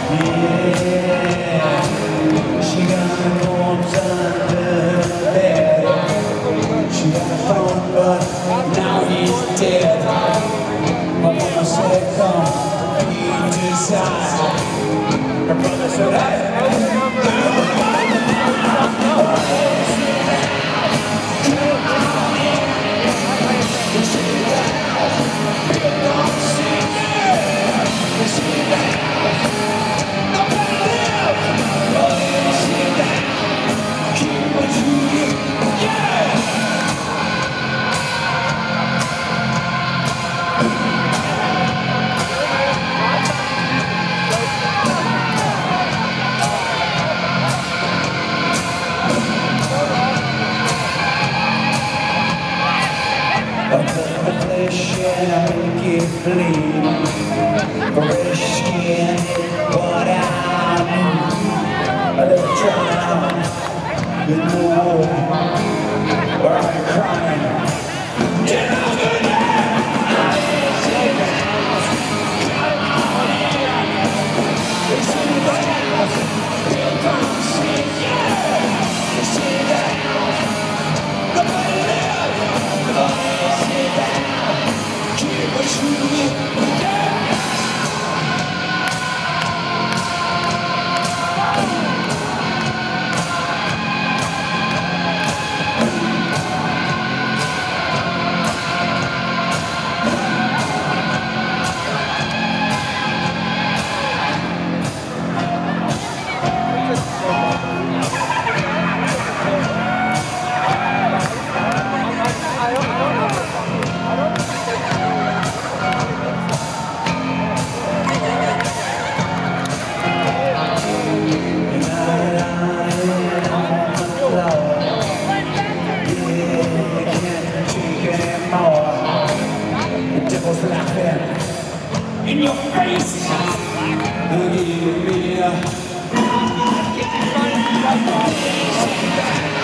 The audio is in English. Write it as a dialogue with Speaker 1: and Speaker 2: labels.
Speaker 1: Yeah, she got the bones under the bed. She got a phone, but now he's dead. My mama said, come, be decide. Her brother said, hey. Make it bleed. Fresh skin, what I need. A little drown in the war, where I'm crying. Get out of there! It's in the house. It's in the house. We'll come see, yeah. It's in the house. Nobody lives. Nobody's in the house. What you need, yeah. In your face, give me a